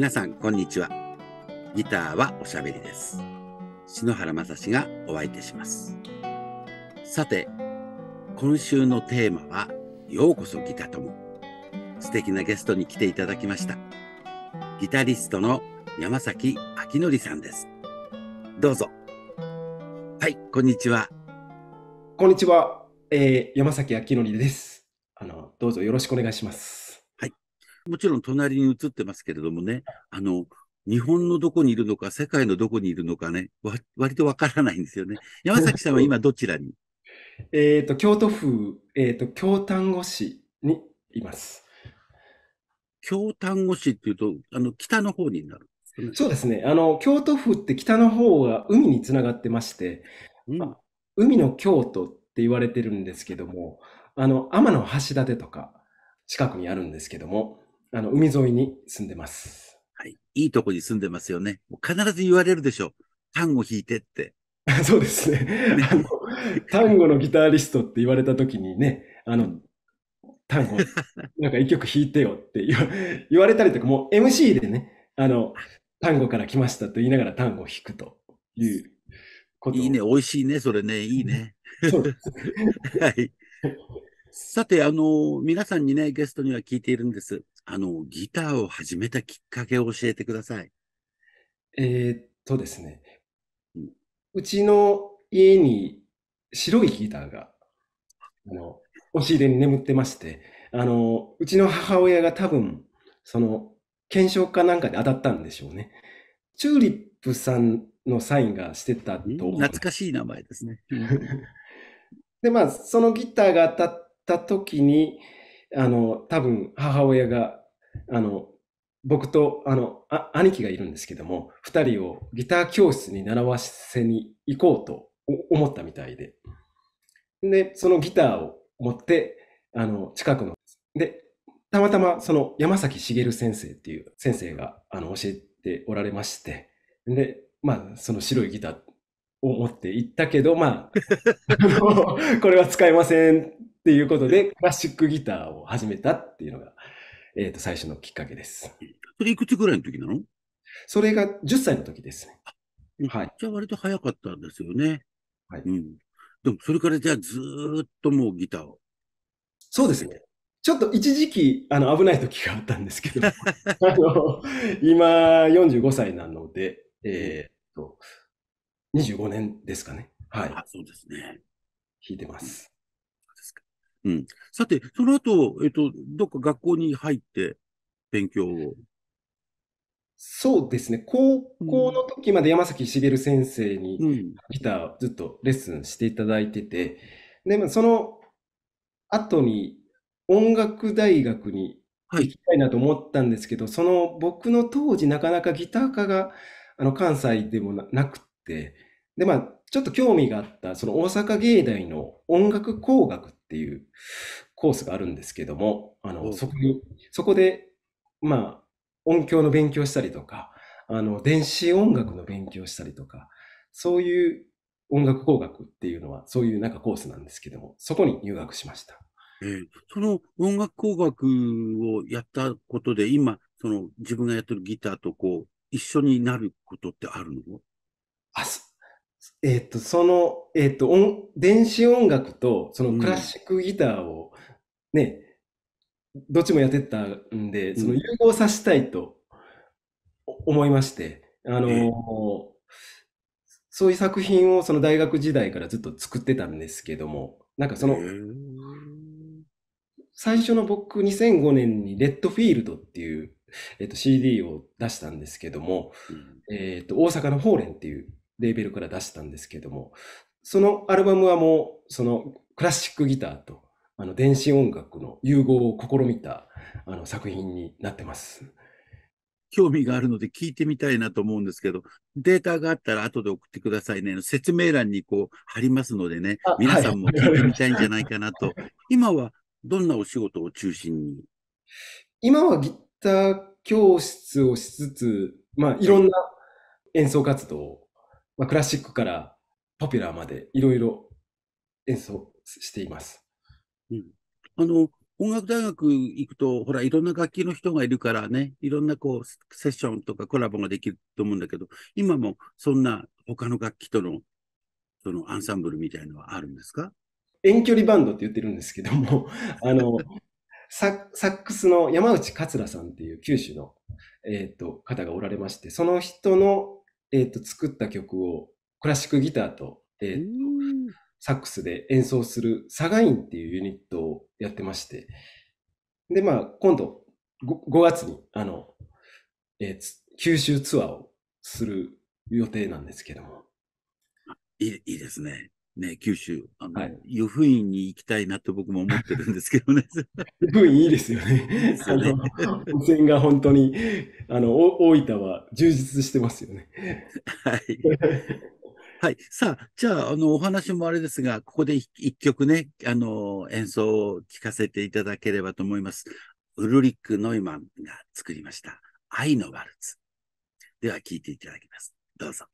皆さん、こんにちは。ギターはおしゃべりです。篠原正史がお相手します。さて、今週のテーマは、ようこそギタ友。素敵なゲストに来ていただきました。ギタリストの山崎明則さんです。どうぞ。はい、こんにちは。 こんにちは。山崎明則です。どうぞよろしくお願いします。 はい。もちろん隣に映ってますけれどもね、日本のどこにいるのか、世界のどこにいるのかね、割とわからないんですよね。山崎さんは今どちらに？ 京都府、京丹後市にいます。 京丹後市っていうと、北の方になるんですかね。 そうですね。京都府って北の方が海につながってまして、 うん。 まあ海の京都って言われてるんですけども、天橋立とか近くにあるんですけども、海沿いに住んでます。 はい。いいとこに住んでますよね。もう必ず言われるでしょ。単語弾いてって。 そうですね。 ね。 丹後のギタリストって言われた時にね、 うん。 単語、なんか一曲弾いてよって言われたりとか、もう MC でね、単語から来ましたと言いながら単語を弾くということいいね。 を。 美味しいね。それね。いいね。 そうです。 はい。さて、皆さんにね、ゲストには聞いているんです。ギターを始めたきっかけを教えてください。 ですね、 うん。 うちの家に白いギターが、あの、押し入れに眠ってまして、うちの母親が多分、その、検証かなんかで当たったんでしょうね。チューリップさんのサインがしてたと思うん懐です。 かしい名前ですね。うん。 で、まあ、そのギターが当たった時に、多分母親が、あの、僕と、兄貴がいるんですけども、二人をギター教室に習わせに行こうと思ったみたいで。で、そのギターを持って、近くの、で、たまたまその山崎茂先生っていう先生が、教えておられまして、で、まあ、その白いギターを持って行ったけど、まあ、これは使えませんっていうことで、クラシックギターを始めたっていうのが、最初のきっかけです。 それいくつぐらいの時なの？ それが10歳の時ですね。 うん。 はい。 じゃあ割と早かったんですよね。 はい。 うん。でも、それからじゃあずーっともうギターを続けて。 そうですね。ちょっと一時期、危ない時があったんですけど、あの、今45歳なので、 うん。 25年ですかね。はい。 あ、そうですね。 弾いてまうん。そす。 うですか。うん。さて、その後、どっか学校に入って勉強を。 そうですね。高うん。 校の時まで山崎茂先生にうん。 ギターをずっとレッスンしていただいてて、で、まあ、その後に音楽大学にはい。 行きたいなと思ったんですけど、その僕の当時なかなかギター科が関西でもなくって、で、まあ、ちょっと興味があった、その大阪芸大の音楽工学っていうコースがあるんですけども、 おう。 そこで、まあ、音響の勉強したりとか、電子音楽の勉強したりとか、そういう音楽工学っていうのは、そういうなんかコースなんですけども、そこに入学しました。 その音楽工学をやったことで、今、その自分がやってるギターとこう、一緒になることってあるの？ あ、電子音楽とそのクラうん。 シックギターをね、どっちもやってたんで、その融うん。 合させたいと思いまして、 ええ。 そういう作品をその大学時代からずっと作ってたんですけども、なんかえそのえ。 最初の僕2005年にレッドフィールドっていう、CD を出したんですけども、 うん。 大阪のフォーレンっていうレーベルから出したんですけども、そのアルバムはもう、そのクラシックギターと、電子音楽の融合を試みた、作品になってます。 興味があるので聞いてみたいなと思うんですけど、データがあったら後で送ってくださいね。説明欄にこう貼りますのでね、 あ、はい、 皆さんもわか聞いてりました。 みたいんじゃないかなと。今はどんなお仕事を中心に？ 今はギター教室をしつつ、まあ、いはい。 ろんな演奏活動を、まあ、クラシックからポピュラーまでいろいろ演奏しています。 うん。あの、 音楽大学行くと、ほら、いろんな楽器の人がいるからね、いろんなこう、セッションとかコラボができると思うんだけど、今もそんな他の楽器との、そのアンサンブルみたいのはあるんですか？ 遠距離バンドって言ってるんですけども、あの、サックスの山内桂さんっていう九州の、方がおられまして、その人の、作った曲をクラシックギターと、 うーん。 サックスで演奏するサガインっていうユニットをやってまして、で、まあ、今度5月に、九州ツアーをする予定なんですけども。 いいですね。ね、九州、 はい。 湯布院に行きたいなと僕も思ってるんですけどね。 雰囲いいですよいいでね。 すよね。 温泉が本当に、大分は充実してますよね。 はい。はい。さあ、じゃあ、お話もあれですが、ここで一曲ね、演奏を聴かせていただければと思います。ウルリック・ノイマンが作りました、愛のワルツ。では、聴いていただきます。どうぞ。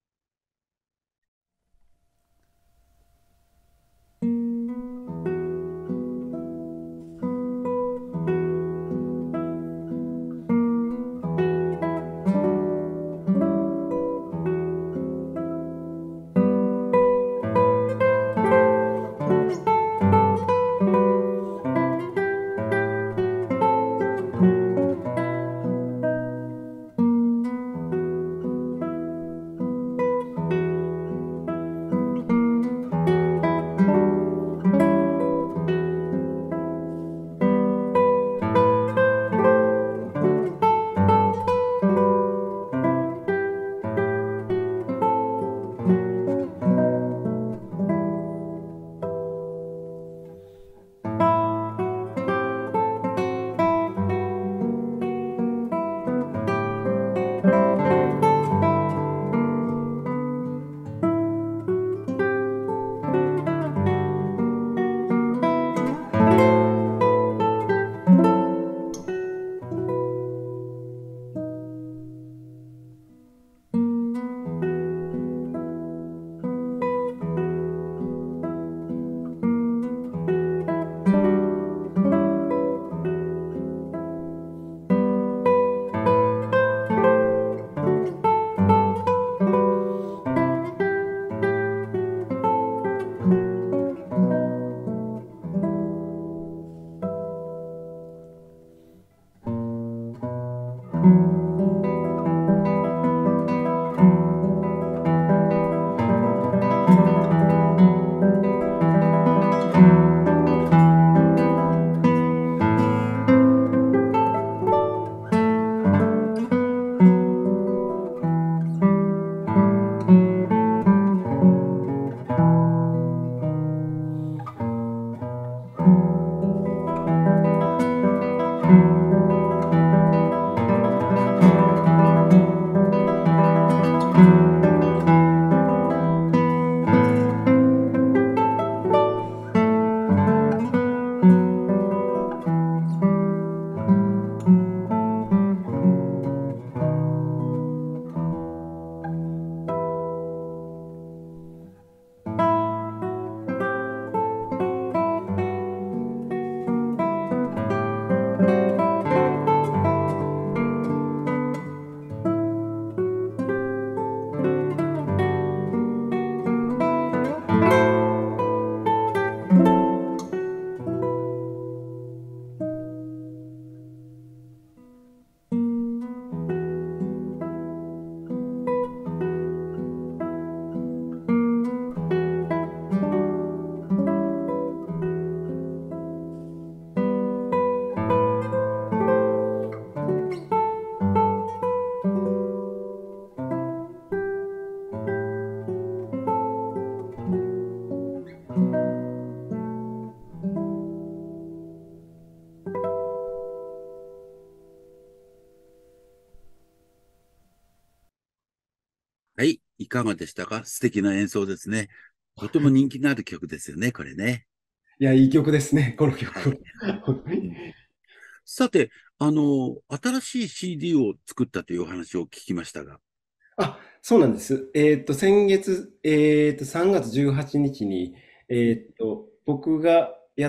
はい。いかがでしたか？素敵な演奏ですね。とても人気のある曲ですよね、これね。 いや、いい曲ですね、この曲は。 はい。うん、さて、新しい CD を作ったというお話を聞きましたが。 あ、そうなんです。先月、3月18日に、僕がやって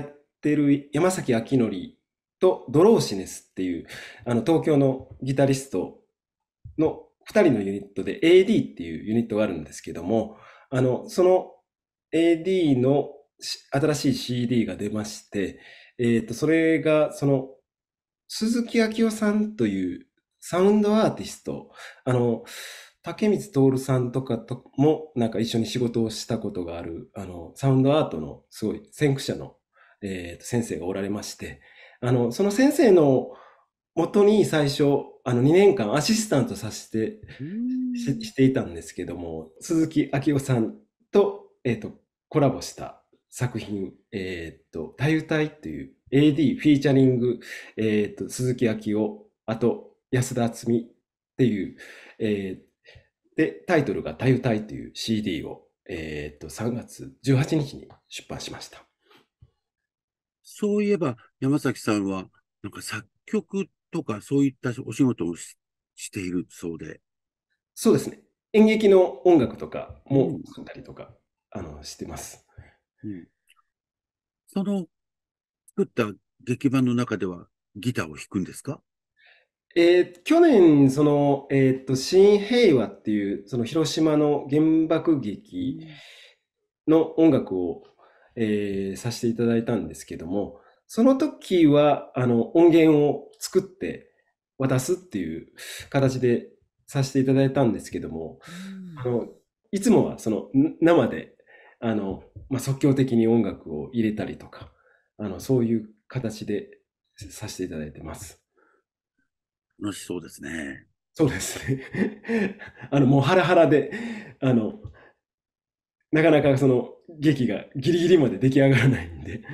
ってる山崎明則とドローシネスっていう、東京のギタリストの2人のユニットで AD っていうユニットがあるんですけども、その AD の新しい CD が出まして、それが、鈴木明夫さんというサウンドアーティスト、竹光徹さんとかともなんか一緒に仕事をしたことがある、サウンドアートのすごい先駆者の、先生がおられまして、その先生の元に最初、2年間アシスタントさせて、していたんですけども、鈴木明夫さんと、コラボした作品、たゆたいっていう AD フィーチャリング、鈴木明夫、あと安田敦美っていう、で、タイトルがたゆたいという CD を、3月18日に出版しました。 そういえば、山崎さんは、なんか作曲とかそういったお仕事をしているそうで。 そうですね。演劇の音楽とかもうん。 作ったりとか、してます。 うん。その作った劇版の中ではギターを弾くんですか？ 去年、新平和っていう、その広島の原爆劇うん。 の音楽を、させていただいたんですけども、その時は、音源を作って渡すっていう形でさせていただいたんですけども、 うん。 あの、いつもは生で、即興的に音楽を入れたりとか、そういう形でさせていただいてます。 楽しそうですね。 そうですね。もうハラハラで、あの、なかなかその劇がギリギリまで出来上がらないんで、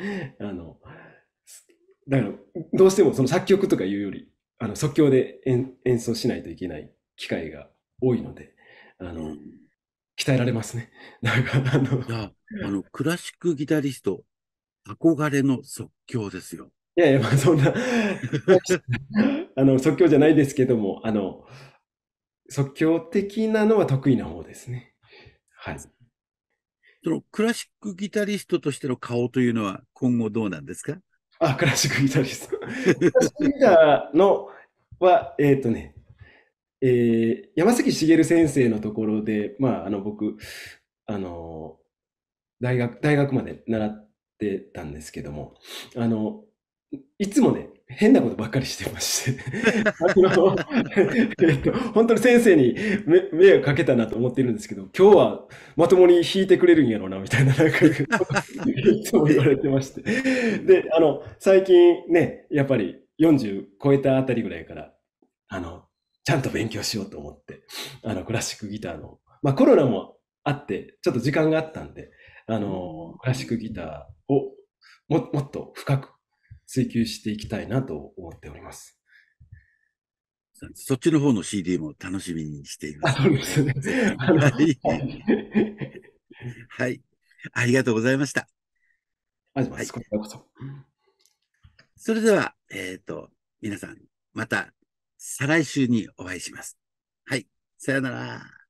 だからどうしてもその作曲とかいうより、即興で演奏しないといけない機会が多いので、あの、 うん。 鍛えられますね。なんか、 いや、クラシックギタリスト、憧れの即興ですよ。 いやいや、まあそんな、即興じゃないですけども、即興的なのは得意な方ですね。はい。 そのクラシックギタリストとしての顔というのは今後どうなんですか？ あ、クラシックギタリスト。クラシックギターのは、山崎茂先生のところで、僕、あの、大学まで習ってたんですけども、あの、いつもね、変なことばっかりしてまして、本当に先生に迷惑かけたなと思ってるんですけど、今日はまともに弾いてくれるんやろうな、みたいな、なんか、いつも言われてまして。で、最近ね、やっぱり40超えたあたりぐらいから、あの、ちゃんと勉強しようと思って、クラシックギターの、コロナもあって、ちょっと時間があったんで、 うん。 クラシックギターをもっと深く追求していきたいなと思っております。 そっちの方の CD も楽しみにしていまあ、 すので、 そうですね。 ぜひ。はい。 はい。 はい。ありがとうございました。 ありがとうございます。 はい。 こちらこそ。 それでは、皆さん、また再来週にお会いします。はい。さよなら。